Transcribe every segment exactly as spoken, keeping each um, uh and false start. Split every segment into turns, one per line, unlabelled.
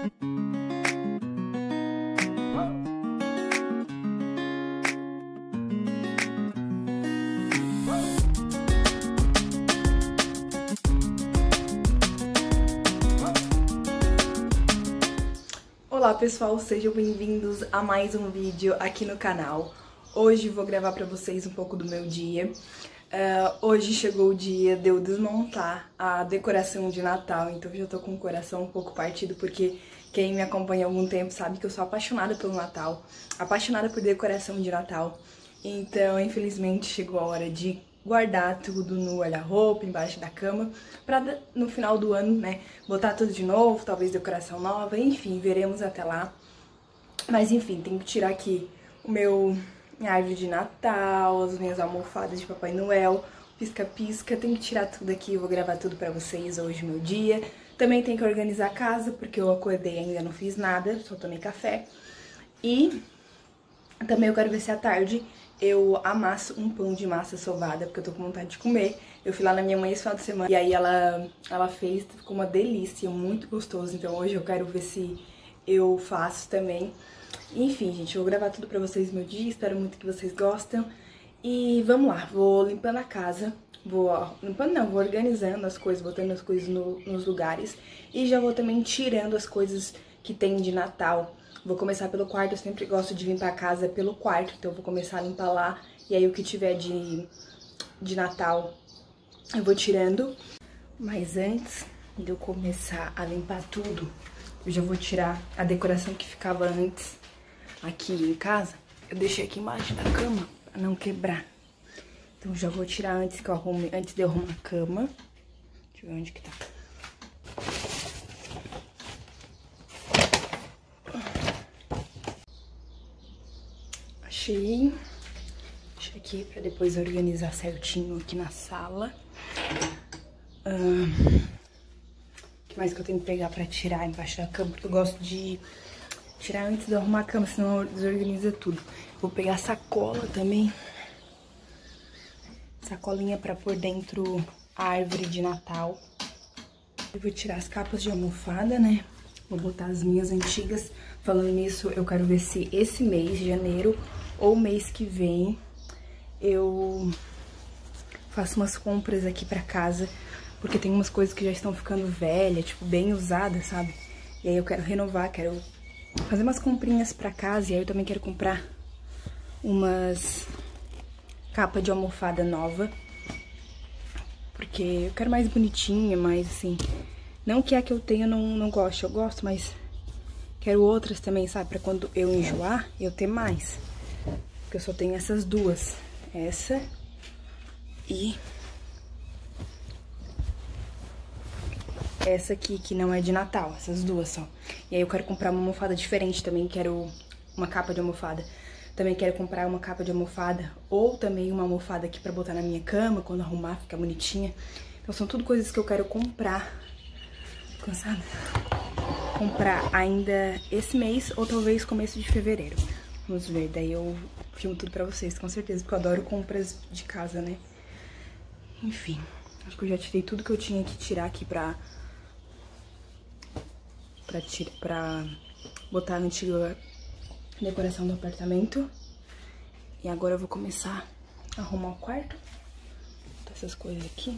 Olá pessoal, sejam bem-vindos a mais um vídeo aqui no canal. Hoje vou gravar pra vocês um pouco do meu dia. Uh, hoje chegou o dia de eu desmontar a decoração de Natal, então eu já tô com o coração um pouco partido, porque quem me acompanha há algum tempo sabe que eu sou apaixonada pelo Natal, apaixonada por decoração de Natal. Então, infelizmente, chegou a hora de guardar tudo no guarda-roupa, embaixo da cama, pra no final do ano, né, botar tudo de novo, talvez decoração nova, enfim, veremos até lá. Mas enfim, tenho que tirar aqui o meu minha árvore de Natal, as minhas almofadas de Papai Noel, pisca-pisca, tenho que tirar tudo aqui, eu vou gravar tudo pra vocês hoje, meu dia. Também tenho que organizar a casa, porque eu acordei e ainda não fiz nada, só tomei café. E também eu quero ver se à tarde eu amasso um pão de massa sovada, porque eu tô com vontade de comer. Eu fui lá na minha mãe esse final de semana e aí ela, ela fez, ficou uma delícia, muito gostoso. Então hoje eu quero ver se eu faço também. Enfim, gente, eu vou gravar tudo pra vocês no meu dia, espero muito que vocês gostem. E vamos lá, vou limpando a casa, vou, ó, limpando não, vou organizando as coisas, botando as coisas no, nos lugares. E já vou também tirando as coisas que tem de Natal. Vou começar pelo quarto, eu sempre gosto de limpar a casa pelo quarto, então eu vou começar a limpar lá. E aí o que tiver de, de Natal eu vou tirando. Mas antes de eu começar a limpar tudo, eu já vou tirar a decoração que ficava antes aqui em casa. Eu deixei aqui embaixo da cama pra não quebrar. Então já vou tirar antes que eu arrume, antes de eu arrumar a cama. Deixa eu ver onde que tá. Achei. Deixa aqui pra depois organizar certinho aqui na sala. O que mais que eu tenho que pegar pra tirar embaixo da cama? Porque eu gosto de tirar antes de arrumar a cama, senão desorganiza tudo. Vou pegar sacola também. Sacolinha pra pôr dentro a árvore de Natal. Eu vou tirar as capas de almofada, né? Vou botar as minhas antigas. Falando nisso, eu quero ver se esse mês, janeiro, ou mês que vem, eu faço umas compras aqui pra casa, porque tem umas coisas que já estão ficando velhas, tipo, bem usadas, sabe? E aí eu quero renovar, quero fazer umas comprinhas pra casa, e aí eu também quero comprar umas capas de almofada nova, porque eu quero mais bonitinha, mais assim, não que a que eu tenho eu não, não gosto, eu gosto, mas quero outras também, sabe? Pra quando eu enjoar, eu ter mais. Porque eu só tenho essas duas. Essa e essa aqui, que não é de Natal. Essas duas só. E aí eu quero comprar uma almofada diferente também. Quero uma capa de almofada. Também quero comprar uma capa de almofada. Ou também uma almofada aqui pra botar na minha cama. Quando arrumar, ficar bonitinha. Então são tudo coisas que eu quero comprar. Tô cansada? Comprar ainda esse mês ou talvez começo de fevereiro. Vamos ver, daí eu filmo tudo pra vocês, com certeza, porque eu adoro compras de casa, né? Enfim, acho que eu já tirei tudo que eu tinha que tirar aqui pra... Pra, tira, pra botar a antiga decoração do apartamento. E agora eu vou começar a arrumar o quarto. Botar essas coisas aqui.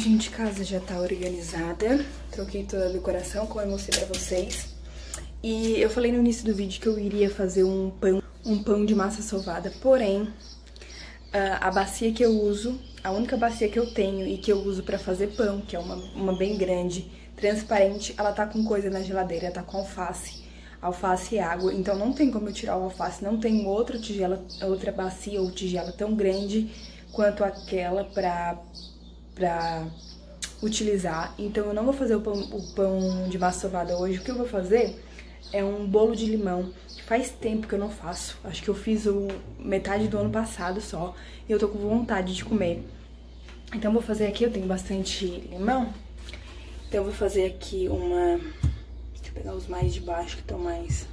gente, a casa já tá organizada. Troquei toda a decoração, como eu mostrei pra vocês. E eu falei no início do vídeo que eu iria fazer um pão, um pão de massa sovada. Porém, a bacia que eu uso, a única bacia que eu tenho e que eu uso pra fazer pão, que é uma, uma bem grande, transparente, ela tá com coisa na geladeira, tá com alface. Alface e água, então não tem como eu tirar o alface, não tem outra tigela, outra bacia ou tigela tão grande quanto aquela pra, pra utilizar. Então eu não vou fazer o pão, o pão de massa sovada hoje. O que eu vou fazer é um bolo de limão, que faz tempo que eu não faço. Acho que eu fiz o metade do ano passado só, e eu tô com vontade de comer. Então eu vou fazer aqui, eu tenho bastante limão, então eu vou fazer aqui uma... Deixa eu pegar os mais de baixo que estão mais...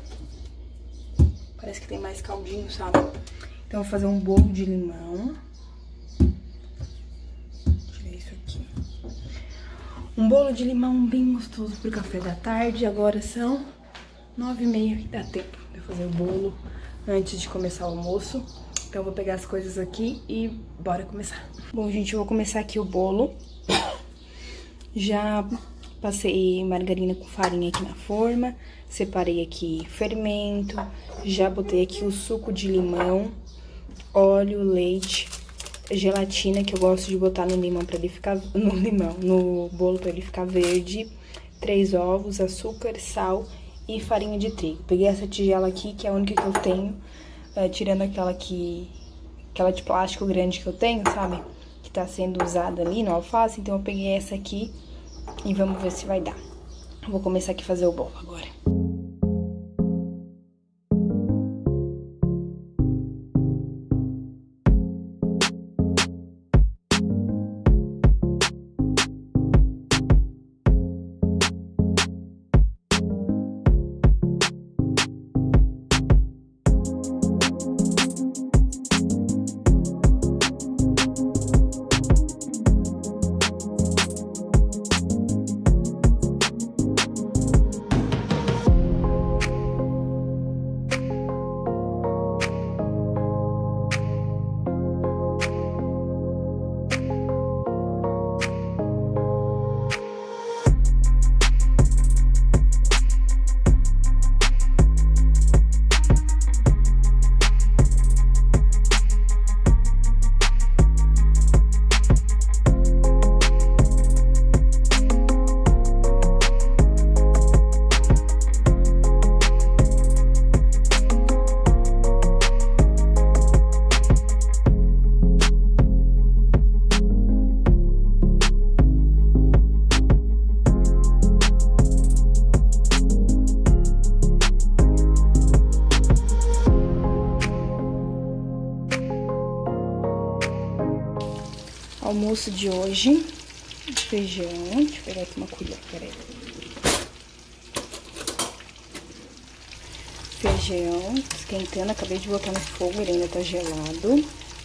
Parece que tem mais caldinho, sabe? Então eu vou fazer um bolo de limão. Isso aqui. Um bolo de limão bem gostoso pro café da tarde. Agora são nove e meia, dá tempo de eu fazer o bolo antes de começar o almoço. Então eu vou pegar as coisas aqui e bora começar. Bom, gente, eu vou começar aqui o bolo. Já passei margarina com farinha aqui na forma. Separei aqui fermento. Já botei aqui o suco de limão, óleo, leite, gelatina, que eu gosto de botar no limão para ele ficar no limão, no bolo para ele ficar verde, três ovos, açúcar, sal e farinha de trigo. Peguei essa tigela aqui, que é a única que eu tenho, uh, tirando aquela que aquela de plástico grande que eu tenho, sabe? Que tá sendo usada ali no alface, então eu peguei essa aqui e vamos ver se vai dar. Vou começar aqui a fazer o bolo agora. Almoço de hoje, feijão, deixa eu pegar aqui uma colher, peraí. Feijão, esquentando, acabei de botar no fogo, ele ainda tá gelado.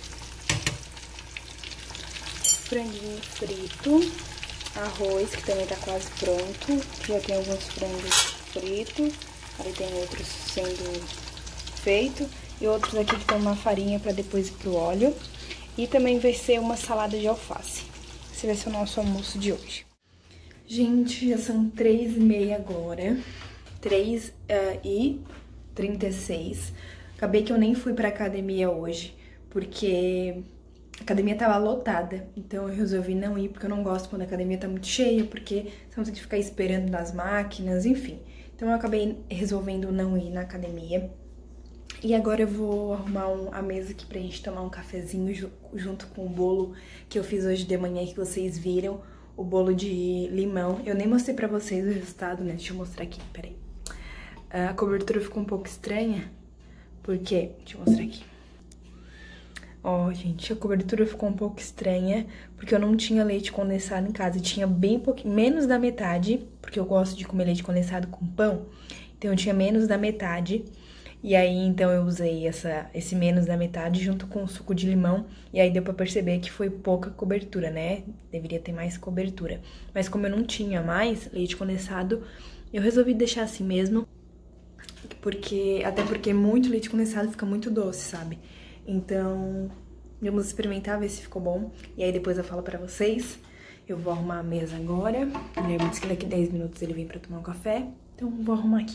Franguinho frito, arroz, que também tá quase pronto. Já tem alguns frangos fritos, aí tem outros sendo feito e outros aqui que tem uma farinha pra depois ir pro óleo. E também vai ser uma salada de alface. Esse vai ser o nosso almoço de hoje. Gente, já são três e meia agora. três e trinta e seis. Acabei que eu nem fui pra academia hoje, porque a academia tava lotada. Então eu resolvi não ir, porque eu não gosto quando a academia tá muito cheia, porque você não tem que ficar esperando nas máquinas, enfim. Então eu acabei resolvendo não ir na academia. E agora eu vou arrumar um, a mesa aqui pra gente tomar um cafezinho ju junto com o bolo que eu fiz hoje de manhã, que vocês viram, o bolo de limão. Eu nem mostrei pra vocês o resultado, né? Deixa eu mostrar aqui, peraí. A cobertura ficou um pouco estranha, porque... Deixa eu mostrar aqui. Ó, gente, a cobertura ficou um pouco estranha, porque eu não tinha leite condensado em casa. Eu tinha bem pouquinho, menos da metade, porque eu gosto de comer leite condensado com pão. Então eu tinha menos da metade. E aí, então, eu usei essa, esse menos da metade junto com o suco de limão. E aí deu pra perceber que foi pouca cobertura, né? Deveria ter mais cobertura. Mas como eu não tinha mais leite condensado, eu resolvi deixar assim mesmo. Porque, até porque muito leite condensado fica muito doce, sabe? Então, vamos experimentar, ver se ficou bom. E aí depois eu falo pra vocês. Eu vou arrumar a mesa agora. O Guilherme disse que daqui a dez minutos ele vem pra tomar um café. Então vou arrumar aqui.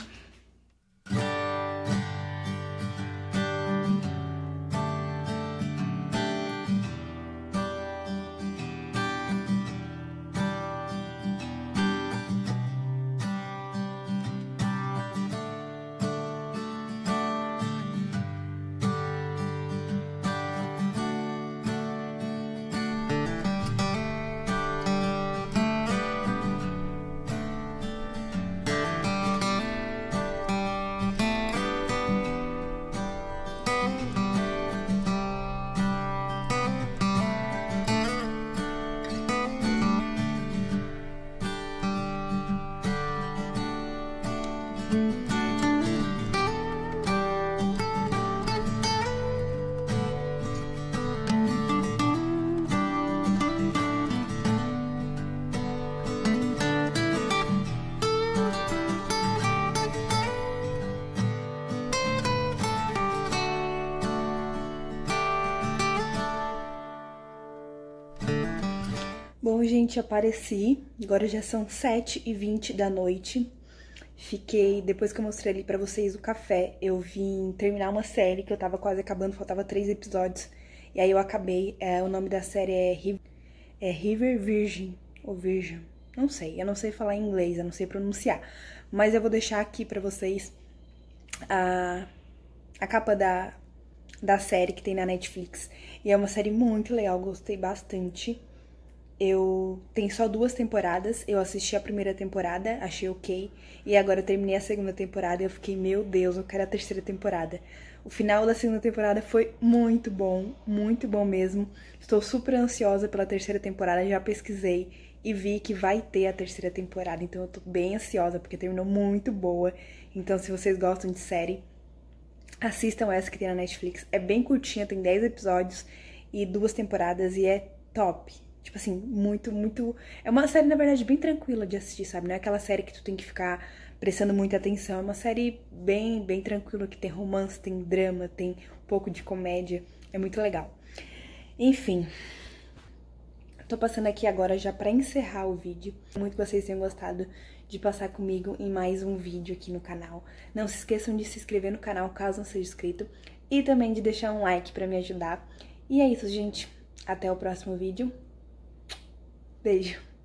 Bom, gente, apareci. Agora já são sete e vinte da noite. Fiquei, depois que eu mostrei ali pra vocês o café, eu vim terminar uma série que eu tava quase acabando, faltava três episódios. E aí eu acabei, é, o nome da série é, Riv é River Virgin, ou Virgin, não sei, eu não sei falar em inglês, eu não sei pronunciar. Mas eu vou deixar aqui pra vocês a, a capa da, da série que tem na Netflix. E é uma série muito legal, gostei bastante. Eu tenho só duas temporadas, eu assisti a primeira temporada, achei ok, e agora eu terminei a segunda temporada e eu fiquei, meu Deus, eu quero a terceira temporada. O final da segunda temporada foi muito bom, muito bom mesmo. Estou super ansiosa pela terceira temporada, já pesquisei e vi que vai ter a terceira temporada, então eu tô bem ansiosa porque terminou muito boa. Então se vocês gostam de série, assistam essa que tem na Netflix, é bem curtinha, tem dez episódios e duas temporadas e é top. Tipo assim, muito, muito... É uma série, na verdade, bem tranquila de assistir, sabe? Não é aquela série que tu tem que ficar prestando muita atenção. É uma série bem, bem tranquila, que tem romance, tem drama, tem um pouco de comédia. É muito legal. Enfim. Tô passando aqui agora já pra encerrar o vídeo. Muito que vocês tenham gostado de passar comigo em mais um vídeo aqui no canal. Não se esqueçam de se inscrever no canal, caso não seja inscrito. E também de deixar um like pra me ajudar. E é isso, gente. Até o próximo vídeo. Beijo!